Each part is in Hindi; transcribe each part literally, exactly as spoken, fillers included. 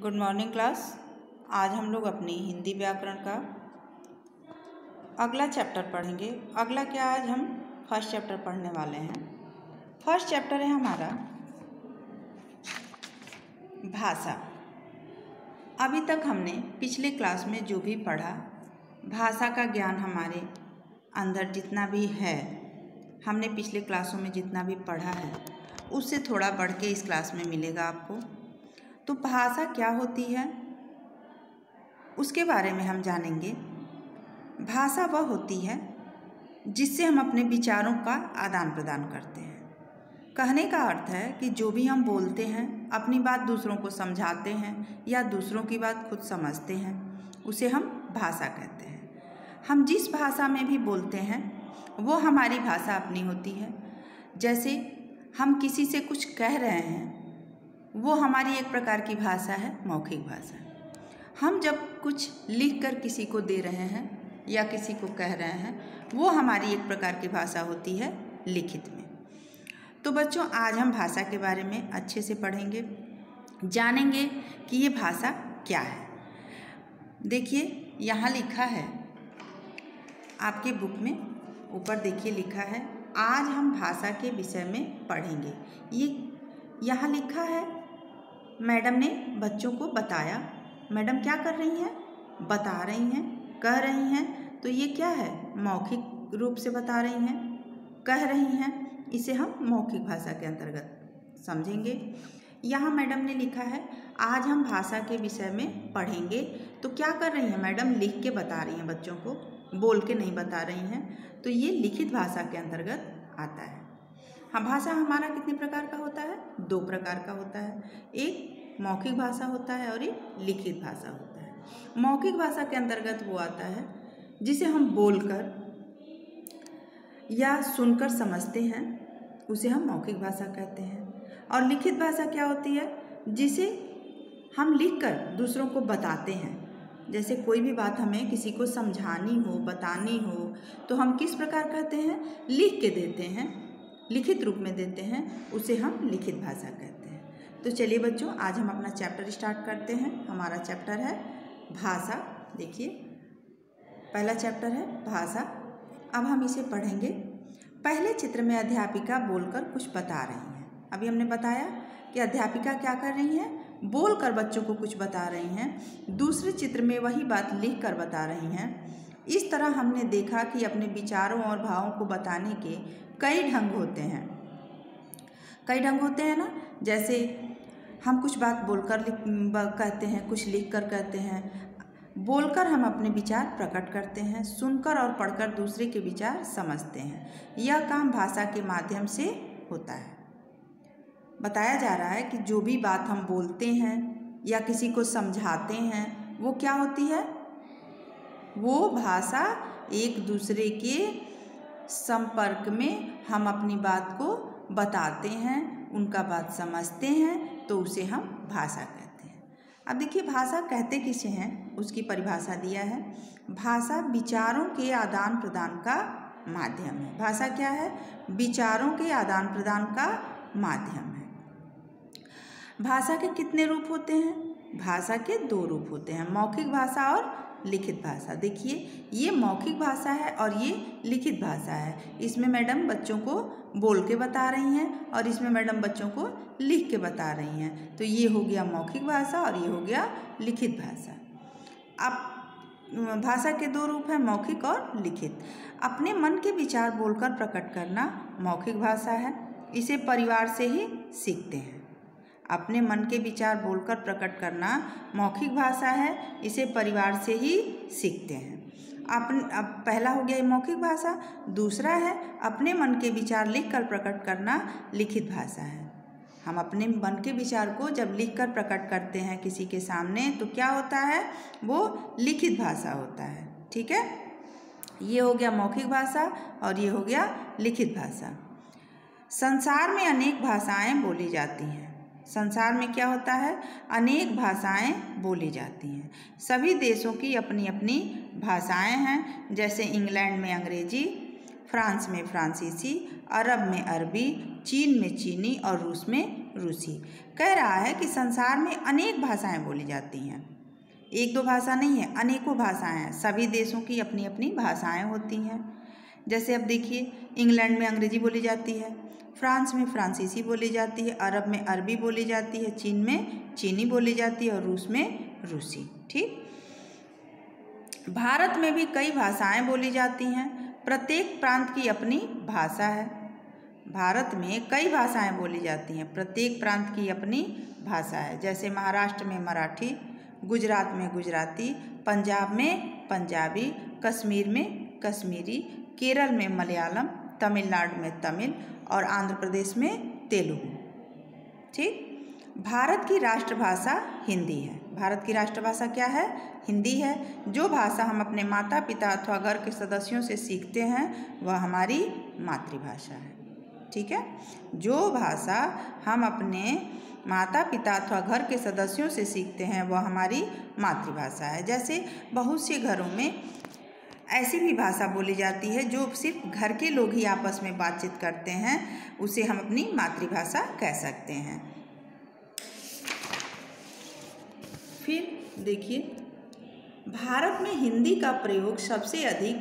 Good morning class. आज हम लोग अपनी हिंदी व्याकरण का अगला चैप्टर पढ़ेंगे। अगला क्या, आज हम फर्स्ट चैप्टर पढ़ने वाले हैं। फर्स्ट चैप्टर है हमारा भाषा। अभी तक हमने पिछले क्लास में जो भी पढ़ा, भाषा का ज्ञान हमारे अंदर जितना भी है, हमने पिछले क्लासों में जितना भी पढ़ा है उससे थोड़ा बढ़ के इस क्लास में मिलेगा आपको। तो भाषा क्या होती है उसके बारे में हम जानेंगे। भाषा वह होती है जिससे हम अपने विचारों का आदान प्रदान करते हैं। कहने का अर्थ है कि जो भी हम बोलते हैं, अपनी बात दूसरों को समझाते हैं या दूसरों की बात खुद समझते हैं, उसे हम भाषा कहते हैं। हम जिस भाषा में भी बोलते हैं वो हमारी भाषा अपनी होती है। जैसे हम किसी से कुछ कह रहे हैं, वो हमारी एक प्रकार की भाषा है, मौखिक भाषा। हम जब कुछ लिख कर किसी को दे रहे हैं या किसी को कह रहे हैं, वो हमारी एक प्रकार की भाषा होती है लिखित में। तो बच्चों, आज हम भाषा के बारे में अच्छे से पढ़ेंगे, जानेंगे कि ये भाषा क्या है। देखिए यहाँ लिखा है आपके बुक में, ऊपर देखिए लिखा है, आज हम भाषा के विषय में पढ़ेंगे। ये यहाँ लिखा है, मैडम ने बच्चों को बताया। मैडम क्या कर रही हैं? बता रही हैं, कह रही हैं। तो ये क्या है? मौखिक रूप से बता रही हैं, कह रही हैं। इसे हम मौखिक भाषा के अंतर्गत समझेंगे। यहाँ मैडम ने लिखा है, आज हम भाषा के विषय में पढ़ेंगे। तो क्या कर रही हैं मैडम? लिख के बता रही हैं बच्चों को, बोल के नहीं बता रही हैं। तो ये लिखित भाषा के अंतर्गत आता है। हाँ, भाषा हमारा कितने प्रकार का होता है? दो प्रकार का होता है। एक मौखिक भाषा होता है और एक लिखित भाषा होता है। मौखिक भाषा के अंतर्गत वो आता है जिसे हम बोलकर या सुनकर समझते हैं, उसे हम मौखिक भाषा कहते हैं। और लिखित भाषा क्या होती है? जिसे हम लिखकर दूसरों को बताते हैं। जैसे कोई भी बात हमें किसी को समझानी हो, बतानी हो, तो हम किस प्रकार कहते हैं? लिख के देते हैं, लिखित रूप में देते हैं, उसे हम लिखित भाषा कहते हैं। तो चलिए बच्चों, आज हम अपना चैप्टर स्टार्ट करते हैं। हमारा चैप्टर है भाषा। देखिए पहला चैप्टर है भाषा। अब हम इसे पढ़ेंगे। पहले चित्र में अध्यापिका बोलकर कुछ बता रही हैं। अभी हमने बताया कि अध्यापिका क्या कर रही हैं? बोलकर बच्चों को कुछ बता रही हैं। दूसरे चित्र में वही बात लिख कर बता रही हैं। इस तरह हमने देखा कि अपने विचारों और भावों को बताने के कई ढंग होते हैं। कई ढंग होते हैं ना। जैसे हम कुछ बात बोलकर लिख कहते हैं, कुछ लिखकर कहते हैं। बोलकर हम अपने विचार प्रकट करते हैं, सुनकर और पढ़कर दूसरे के विचार समझते हैं। यह काम भाषा के माध्यम से होता है। बताया जा रहा है कि जो भी बात हम बोलते हैं या किसी को समझाते हैं, वो क्या होती है? वो भाषा एक दूसरे के संपर्क में हम अपनी बात को बताते हैं, उनका बात समझते हैं, तो उसे हम भाषा कहते हैं। अब देखिए भाषा कहते किसे हैं, उसकी परिभाषा दिया है। भाषा विचारों के आदान प्रदान का माध्यम है। भाषा क्या है? विचारों के आदान प्रदान का माध्यम है। भाषा के कितने रूप होते हैं? भाषा के दो रूप होते हैं, मौखिक भाषा और लिखित भाषा। देखिए ये मौखिक भाषा है और ये लिखित भाषा है। इसमें मैडम बच्चों को बोल के बता रही हैं और इसमें मैडम बच्चों को लिख के बता रही हैं। तो ये हो गया मौखिक भाषा और ये हो गया लिखित भाषा। अब भाषा के दो रूप हैं, मौखिक और लिखित। अपने मन के विचार बोलकर प्रकट करना मौखिक भाषा है। इसे परिवार से ही सीखते हैं। अपने मन के विचार बोलकर प्रकट करना मौखिक भाषा है, इसे परिवार से ही सीखते हैं। अपन अब पहला हो गया मौखिक भाषा। दूसरा है अपने मन के विचार लिखकर प्रकट करना, लिखित भाषा है। हम अपने मन के विचार को जब लिखकर प्रकट करते हैं किसी के सामने, तो क्या होता है? वो लिखित भाषा होता है। ठीक है, ये हो गया मौखिक भाषा और ये हो गया लिखित भाषा। संसार में अनेक भाषाएं बोली जाती हैं। संसार में क्या होता है? अनेक भाषाएं बोली जाती हैं। सभी देशों की अपनी अपनी भाषाएं हैं। जैसे इंग्लैंड में अंग्रेजी, फ्रांस में फ्रांसीसी, अरब में अरबी, चीन में चीनी और रूस में रूसी। कह रहा है कि संसार में अनेक भाषाएं बोली जाती हैं, एक दो भाषा नहीं है, अनेकों भाषाएं हैं। सभी देशों की अपनी अपनी भाषाएं होती हैं। जैसे अब देखिए, इंग्लैंड में अंग्रेजी बोली जाती है, फ्रांस में फ्रांसीसी बोली जाती है, अरब में अरबी बोली जाती है, चीन में चीनी बोली जाती है और रूस में रूसी। ठीक, भारत में भी कई भाषाएं बोली जाती हैं, प्रत्येक प्रांत की अपनी भाषा है। भारत में कई भाषाएं बोली जाती हैं, प्रत्येक प्रांत की अपनी भाषा है। जैसे महाराष्ट्र में मराठी, गुजरात में गुजराती, पंजाब में पंजाबी, कश्मीर में कश्मीरी, केरल में मलयालम, तमिलनाडु में तमिल और आंध्र प्रदेश में तेलुगु। ठीक, भारत की राष्ट्रभाषा हिंदी है। भारत की राष्ट्रभाषा क्या है? हिंदी है। जो भाषा हम अपने माता पिता अथवा घर के सदस्यों से सीखते हैं वह हमारी मातृभाषा है। ठीक है, जो भाषा हम अपने माता पिता अथवा घर के सदस्यों से सीखते हैं वह हमारी मातृभाषा है। जैसे बहुत से घरों में ऐसी भी भाषा बोली जाती है जो सिर्फ घर के लोग ही आपस में बातचीत करते हैं, उसे हम अपनी मातृभाषा कह सकते हैं। फिर देखिए, भारत में हिंदी का प्रयोग सबसे अधिक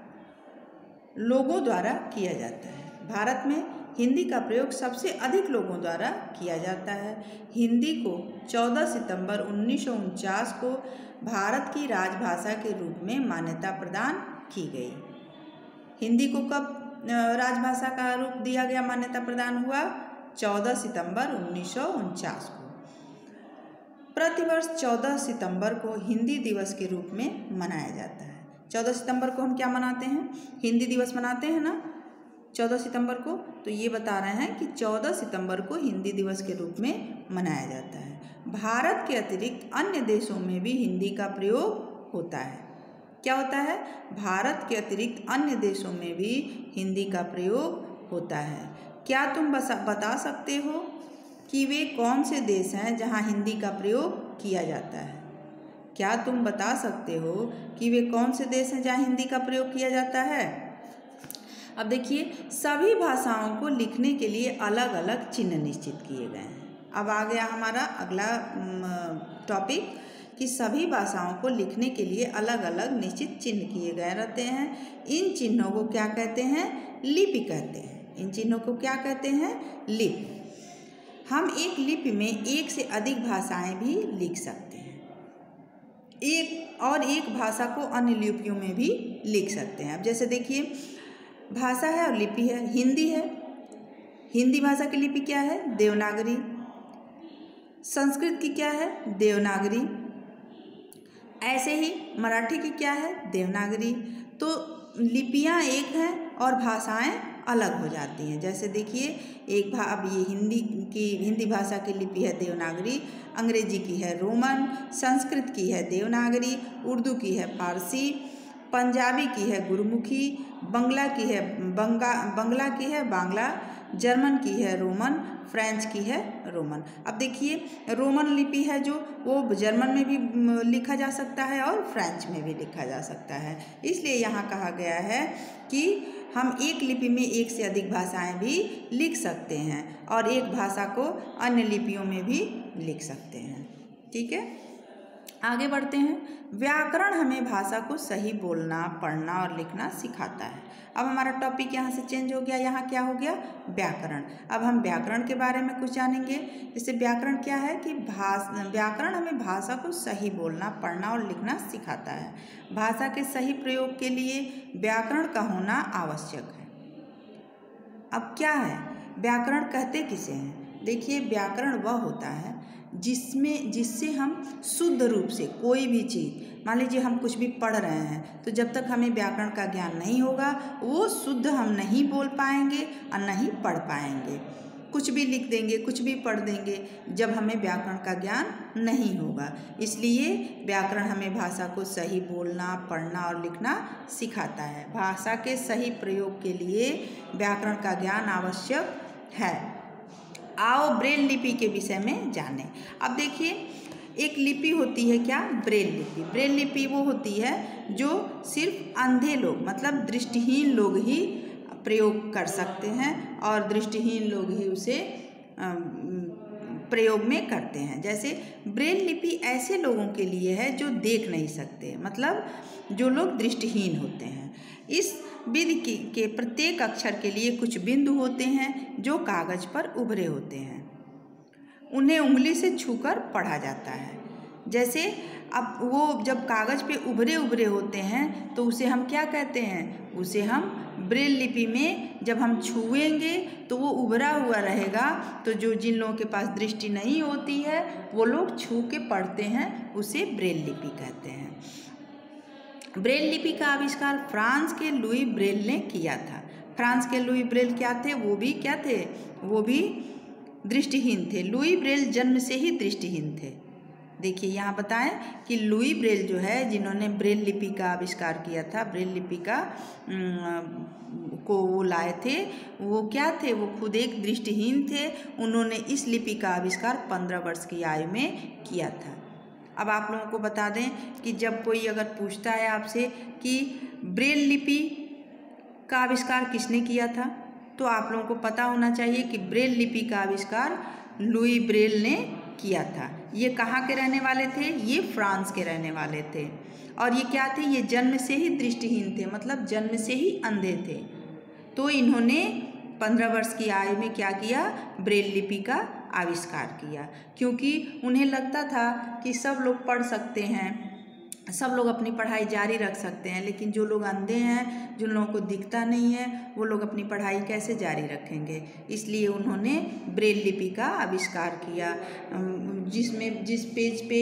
लोगों द्वारा किया जाता है। भारत में हिंदी का प्रयोग सबसे अधिक लोगों द्वारा किया जाता है। हिंदी को चौदह सितंबर उन्नीस सौ उनचास को भारत की राजभाषा के रूप में मान्यता प्रदान की गई। हिंदी को कब राजभाषा का रूप दिया गया, मान्यता प्रदान हुआ? चौदह सितंबर उन्नीस सौ उनचास को। प्रतिवर्ष चौदह सितंबर को हिंदी दिवस के रूप में मनाया जाता है। चौदह सितंबर को हम क्या मनाते हैं? हिंदी दिवस मनाते हैं ना, चौदह सितंबर को। तो ये बता रहे हैं कि चौदह सितंबर को हिंदी दिवस के रूप में मनाया जाता है। भारत के अतिरिक्त अन्य देशों में भी हिंदी का प्रयोग होता है। क्या होता है? भारत के अतिरिक्त अन्य देशों में भी हिंदी का प्रयोग होता है। क्या तुम बता सकते हो कि वे कौन से देश हैं जहां हिंदी का प्रयोग किया जाता है? क्या तुम बता सकते हो कि वे कौन से देश हैं जहां हिंदी का प्रयोग किया जाता है? अब देखिए, सभी भाषाओं को लिखने के लिए अलग अलग चिन्ह निश्चित किए गए हैं। अब आ गया हमारा अगला टॉपिक कि सभी भाषाओं को लिखने के लिए अलग अलग निश्चित चिन्ह किए गए रहते हैं। इन चिन्हों को क्या कहते हैं? लिपि कहते हैं। इन चिन्हों को क्या कहते हैं? लिपि। हम एक लिपि में एक से अधिक भाषाएं भी लिख सकते हैं, एक और एक भाषा को अन्य लिपियों में भी लिख सकते हैं। अब जैसे देखिए, भाषा है और लिपि है। हिंदी है, हिंदी भाषा की लिपि क्या है? देवनागरी। संस्कृत की क्या है? देवनागरी। ऐसे ही मराठी की क्या है? देवनागरी। तो लिपियां एक हैं और भाषाएं अलग हो जाती हैं। जैसे देखिए, एक भा अब ये हिंदी की हिंदी भाषा की लिपि है देवनागरी, अंग्रेजी की है रोमन, संस्कृत की है देवनागरी, उर्दू की है फारसी, पंजाबी की है गुरमुखी, बंगला की है बंगा बंगला की है बांग्ला, जर्मन की है रोमन, फ्रेंच की है रोमन। अब देखिए, रोमन लिपि है जो वो जर्मन में भी लिखा जा सकता है और फ्रेंच में भी लिखा जा सकता है। इसलिए यहाँ कहा गया है कि हम एक लिपि में एक से अधिक भाषाएं भी लिख सकते हैं और एक भाषा को अन्य लिपियों में भी लिख सकते हैं। ठीक है, आगे बढ़ते हैं। व्याकरण हमें भाषा को सही बोलना, पढ़ना और लिखना सिखाता है। अब हमारा टॉपिक यहाँ से चेंज हो गया, यहाँ क्या हो गया? व्याकरण। अब हम व्याकरण के बारे में कुछ जानेंगे। जैसे व्याकरण क्या है कि भाषा व्याकरण हमें भाषा को सही बोलना, पढ़ना और लिखना सिखाता है। भाषा के सही प्रयोग के लिए व्याकरण का होना आवश्यक है। अब क्या है व्याकरण? कहते किसे हैं? देखिए, व्याकरण वह होता है जिसमें जिससे हम शुद्ध रूप से कोई भी चीज़, मान लीजिए हम कुछ भी पढ़ रहे हैं, तो जब तक हमें व्याकरण का ज्ञान नहीं होगा वो शुद्ध हम नहीं बोल पाएंगे और नहीं पढ़ पाएंगे। कुछ भी लिख देंगे, कुछ भी पढ़ देंगे जब हमें व्याकरण का ज्ञान नहीं होगा। इसलिए व्याकरण हमें भाषा को सही बोलना, पढ़ना और लिखना सिखाता है। भाषा के सही प्रयोग के लिए व्याकरण का ज्ञान आवश्यक है। आओ ब्रेल लिपि के विषय में जानें। अब देखिए, एक लिपि होती है क्या? ब्रेल लिपि। ब्रेल लिपि वो होती है जो सिर्फ अंधे लोग, मतलब दृष्टिहीन लोग ही प्रयोग कर सकते हैं और दृष्टिहीन लोग ही उसे प्रयोग में करते हैं। जैसे ब्रेल लिपि ऐसे लोगों के लिए है जो देख नहीं सकते, मतलब जो लोग दृष्टिहीन होते हैं। इस विधि के प्रत्येक अक्षर के लिए कुछ बिंदु होते हैं जो कागज पर उभरे होते हैं, उन्हें उंगली से छूकर पढ़ा जाता है। जैसे अब वो जब कागज पे उभरे उभरे होते हैं तो उसे हम क्या कहते हैं, उसे हम ब्रेल लिपि में जब हम छुएंगे तो वो उभरा हुआ रहेगा, तो जो जिन लोगों के पास दृष्टि नहीं होती है वो लोग छू के पढ़ते हैं, उसे ब्रेल लिपि कहते हैं। ब्रेल लिपि का आविष्कार फ्रांस के लुई ब्रेल ने किया था। फ्रांस के लुई ब्रेल क्या थे, वो भी क्या थे, वो भी दृष्टिहीन थे। लुई ब्रेल जन्म से ही दृष्टिहीन थे। देखिए यहाँ बताएं कि लुई ब्रेल जो है, जिन्होंने ब्रेल लिपि का आविष्कार किया था, ब्रेल लिपि का को वो लाए थे, वो क्या थे, वो खुद एक दृष्टिहीन थे। उन्होंने इस लिपि का आविष्कार पंद्रह वर्ष की आयु में किया था। अब आप लोगों को बता दें कि जब कोई अगर पूछता है आपसे कि ब्रेल लिपि का आविष्कार किसने किया था, तो आप लोगों को पता होना चाहिए कि ब्रेल लिपि का आविष्कार लुई ब्रेल ने किया था। ये कहाँ के रहने वाले थे, ये फ्रांस के रहने वाले थे। और ये क्या थे, ये जन्म से ही दृष्टिहीन थे, मतलब जन्म से ही अंधे थे। तो इन्होंने पंद्रह वर्ष की आयु में क्या किया, ब्रेल लिपि का आविष्कार किया, क्योंकि उन्हें लगता था कि सब लोग पढ़ सकते हैं, सब लोग अपनी पढ़ाई जारी रख सकते हैं, लेकिन जो लोग अंधे हैं, जिन लोगों को दिखता नहीं है, वो लोग अपनी पढ़ाई कैसे जारी रखेंगे। इसलिए उन्होंने ब्रेल लिपि का आविष्कार किया, जिसमें जिस पेज पे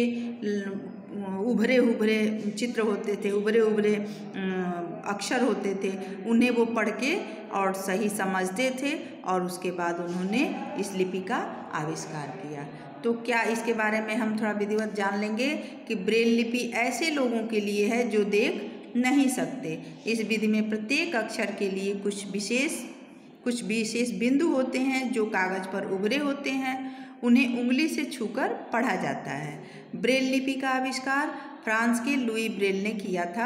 उभरे उभरे चित्र होते थे, उभरे उभरे अक्षर होते थे, उन्हें वो पढ़ के और सही समझते थे, और उसके बाद उन्होंने इस लिपि का आविष्कार किया। तो क्या इसके बारे में हम थोड़ा विधिवत जान लेंगे कि ब्रेल लिपि ऐसे लोगों के लिए है जो देख नहीं सकते। इस विधि में प्रत्येक अक्षर के लिए कुछ विशेष कुछ विशेष बिंदु होते हैं जो कागज पर उभरे होते हैं, उन्हें उंगली से छूकर पढ़ा जाता है। ब्रेल लिपि का आविष्कार फ्रांस के लुई ब्रेल ने किया था।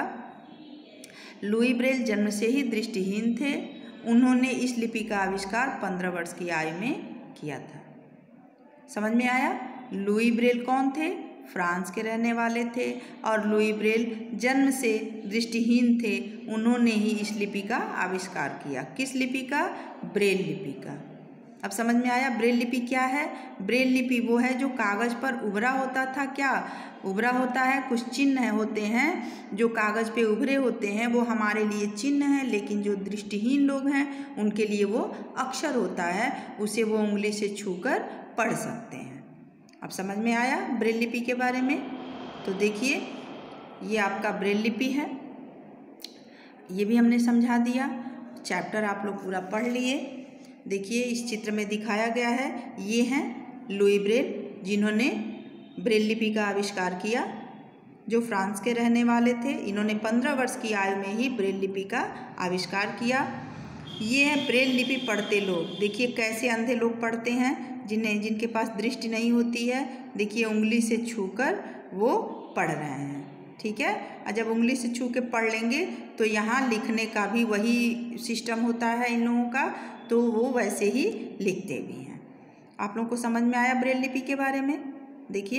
लुई ब्रेल जन्म से ही दृष्टिहीन थे। उन्होंने इस लिपि का आविष्कार पंद्रह वर्ष की आयु में किया था। समझ में आया? लुई ब्रेल कौन थे? फ्रांस के रहने वाले थे, और लुई ब्रेल जन्म से दृष्टिहीन थे। उन्होंने ही इस लिपि का आविष्कार किया। किस लिपि का? ब्रेल लिपि का। अब समझ में आया ब्रेल लिपि क्या है? ब्रेल लिपि वो है जो कागज पर उभरा होता था। क्या उभरा होता है? कुछ चिन्ह होते हैं जो कागज पे उभरे होते हैं, वो हमारे लिए चिन्ह है, लेकिन जो दृष्टिहीन लोग हैं उनके लिए वो अक्षर होता है, उसे वो उंगली से छूकर पढ़ सकते हैं। अब समझ में आया ब्रेल लिपि के बारे में? तो देखिए ये आपका ब्रेल लिपि है, ये भी हमने समझा दिया। चैप्टर आप लोग पूरा पढ़ लिए। देखिए इस चित्र में दिखाया गया है, ये हैं लुई ब्रेल, जिन्होंने ब्रेल लिपि का आविष्कार किया, जो फ्रांस के रहने वाले थे। इन्होंने पंद्रह वर्ष की आयु में ही ब्रेल लिपि का आविष्कार किया। ये हैं ब्रेल लिपि पढ़ते लोग। देखिए कैसे अंधे लोग पढ़ते हैं, जिन्हें जिनके पास दृष्टि नहीं होती है। देखिए उंगली से छूकर वो पढ़ रहे हैं, ठीक है। और जब उंगली से छू के पढ़ लेंगे तो यहाँ लिखने का भी वही सिस्टम होता है इन लोगों का, तो वो वैसे ही लिखते भी हैं। आप लोगों को समझ में आया ब्रेल लिपि के बारे में? देखिए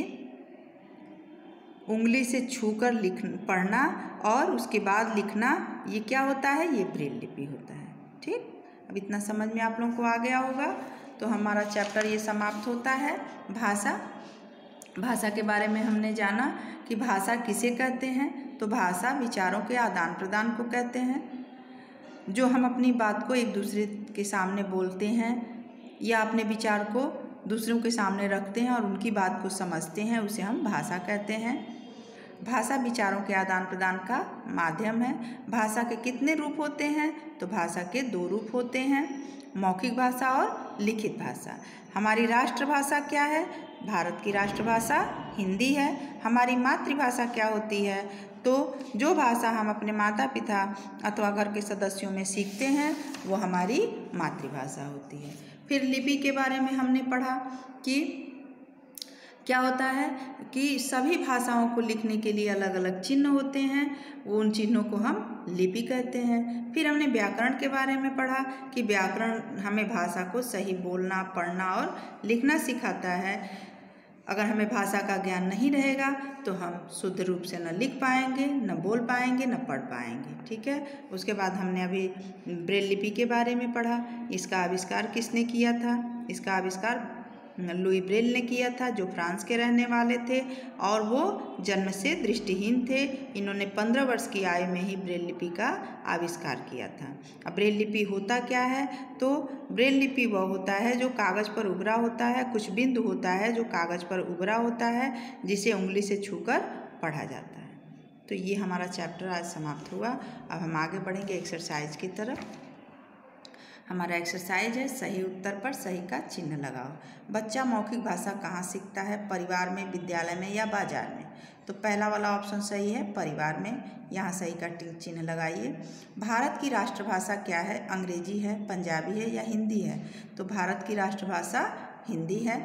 उंगली से छूकर लिख पढ़ना और उसके बाद लिखना, ये क्या होता है? ये ब्रेल लिपि होता है। ठीक, अब इतना समझ में आप लोगों को आ गया होगा। तो हमारा चैप्टर ये समाप्त होता है। भाषा भाषा के बारे में हमने जाना कि भाषा किसे कहते हैं। तो भाषा विचारों के आदान प्रदान को कहते हैं। जो हम अपनी बात को एक दूसरे के सामने बोलते हैं या अपने विचार को दूसरों के सामने रखते हैं और उनकी बात को समझते हैं, उसे हम भाषा कहते हैं। भाषा विचारों के आदान प्रदान का माध्यम है। भाषा के कितने रूप होते हैं? तो भाषा के दो रूप होते हैं, मौखिक भाषा और लिखित भाषा। हमारी राष्ट्रभाषा क्या है? भारत की राष्ट्रभाषा हिंदी है। हमारी मातृभाषा क्या होती है? तो जो भाषा हम अपने माता पिता अथवा घर के सदस्यों में सीखते हैं वो हमारी मातृभाषा होती है। फिर लिपि के बारे में हमने पढ़ा कि क्या होता है कि सभी भाषाओं को लिखने के लिए अलग अलग चिन्ह होते हैं, वो उन चिन्हों को हम लिपि कहते हैं। फिर हमने व्याकरण के बारे में पढ़ा कि व्याकरण हमें भाषा को सही बोलना, पढ़ना और लिखना सिखाता है। अगर हमें भाषा का ज्ञान नहीं रहेगा तो हम शुद्ध रूप से न लिख पाएंगे, न बोल पाएंगे, न पढ़ पाएंगे। ठीक है। उसके बाद हमने अभी ब्रेल लिपि के बारे में पढ़ा। इसका आविष्कार किसने किया था? इसका आविष्कार लुई ब्रेल ने किया था, जो फ्रांस के रहने वाले थे और वो जन्म से दृष्टिहीन थे। इन्होंने पंद्रह वर्ष की आयु में ही ब्रेल लिपि का आविष्कार किया था। अब ब्रेल लिपि होता क्या है? तो ब्रेल लिपि वह होता है जो कागज़ पर उभरा होता है, कुछ बिंदु होता है जो कागज़ पर उभरा होता है, जिसे उंगली से छूकर पढ़ा जाता है। तो ये हमारा चैप्टर आज समाप्त हुआ। अब हम आगे बढ़ेंगे एक्सरसाइज की तरफ। हमारा एक्सरसाइज है, सही उत्तर पर सही का चिन्ह लगाओ। बच्चा मौखिक भाषा कहाँ सीखता है? परिवार में, विद्यालय में या बाजार में? तो पहला वाला ऑप्शन सही है, परिवार में। यहाँ सही का चिन्ह लगाइए। भारत की राष्ट्रभाषा क्या है? अंग्रेजी है, पंजाबी है या हिंदी है? तो भारत की राष्ट्रभाषा हिंदी है।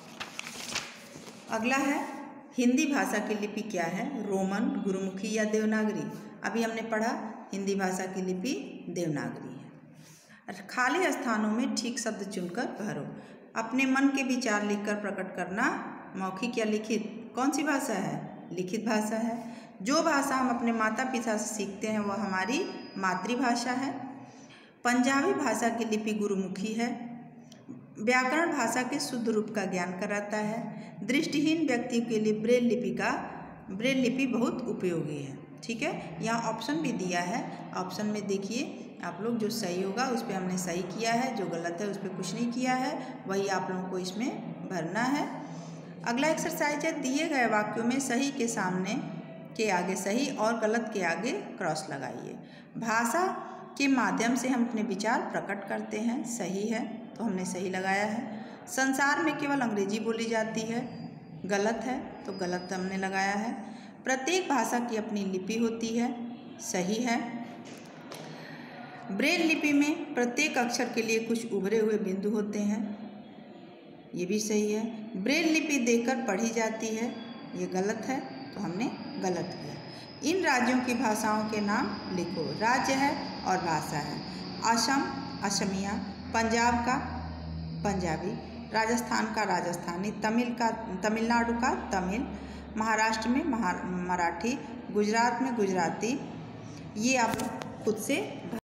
अगला है, हिंदी भाषा की लिपि क्या है? रोमन, गुरुमुखी या देवनागरी? अभी हमने पढ़ा हिंदी भाषा की लिपि देवनागरी है। खाली स्थानों में ठीक शब्द चुनकर भरो। अपने मन के विचार लिखकर प्रकट करना मौखिक या लिखित? कौन सी भाषा है? लिखित भाषा है। जो भाषा हम अपने माता पिता से सीखते हैं वह हमारी मातृभाषा है। पंजाबी भाषा की लिपि गुरुमुखी है। व्याकरण भाषा के शुद्ध रूप का ज्ञान कराता है। दृष्टिहीन व्यक्ति के लिए ब्रेल लिपि का ब्रेल लिपि बहुत उपयोगी है। ठीक है। यहाँ ऑप्शन भी दिया है। ऑप्शन में देखिए आप लोग, जो सही होगा उस पर हमने सही किया है, जो गलत है उस पर कुछ नहीं किया है, वही आप लोगों को इसमें भरना है। अगला एक्सरसाइज है, दिए गए वाक्यों में सही के सामने के आगे सही और गलत के आगे क्रॉस लगाइए। भाषा के माध्यम से हम अपने विचार प्रकट करते हैं, सही है, तो हमने सही लगाया है। संसार में केवल अंग्रेजी बोली जाती है, गलत है, तो गलत हमने लगाया है। प्रत्येक भाषा की अपनी लिपि होती है, सही है। ब्रेल लिपि में प्रत्येक अक्षर के लिए कुछ उभरे हुए बिंदु होते हैं, ये भी सही है। ब्रेल लिपि देखकर पढ़ी जाती है, ये गलत है, तो हमने गलत किया। इन राज्यों की भाषाओं के नाम लिखो। राज्य है और भाषा है। असम असमिया, पंजाब का पंजाबी, राजस्थान का राजस्थानी, तमिल का तमिलनाडु का तमिल, महाराष्ट्र में महा मराठी, गुजरात में गुजराती। ये आप खुद से